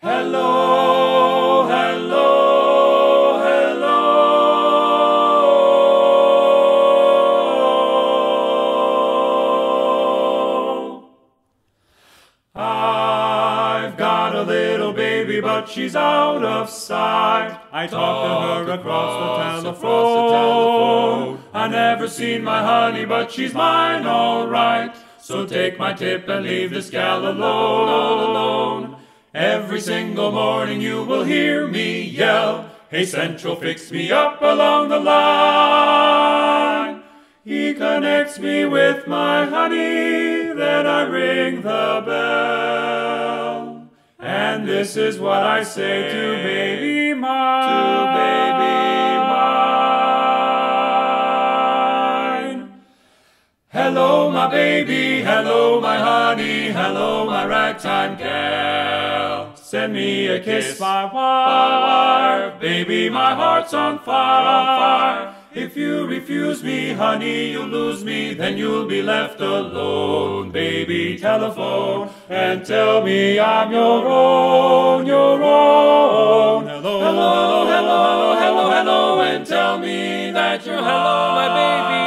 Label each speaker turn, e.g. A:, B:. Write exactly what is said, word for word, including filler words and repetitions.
A: Hello, hello, hello. I've got a little baby, but she's out of sight. I talk to her across the telephone. I never seen my honey, but she's mine all right. So take my tip and leave this gal alone, all alone. Every single morning you will hear me yell, "Hey Central, fix me up along the line." He connects me with my honey, then I ring the bell. And this is what I say to baby mine, to baby mine. Hello my baby, hello my honey, hello my ragtime gal. Send me a kiss by wire, baby my heart's on fire, on fire. If you refuse me, honey, you'll lose me, then you'll be left alone. Baby, telephone and tell me I'm your own, your own. Hello, hello, hello, hello, hello, hello, and tell me that you're hello, my baby.